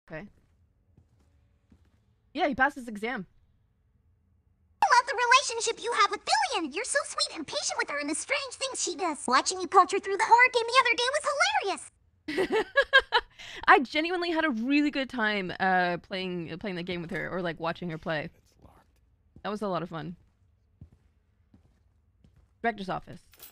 Okay. Yeah, he passed his exam. I love the relationship you have with Billion. You're so sweet and patient with her and the strange things she does. Watching you culture through the horror game the other day was hilarious. I genuinely had a really good time playing the game with her, or like watching her play. That was a lot of fun. Director's office.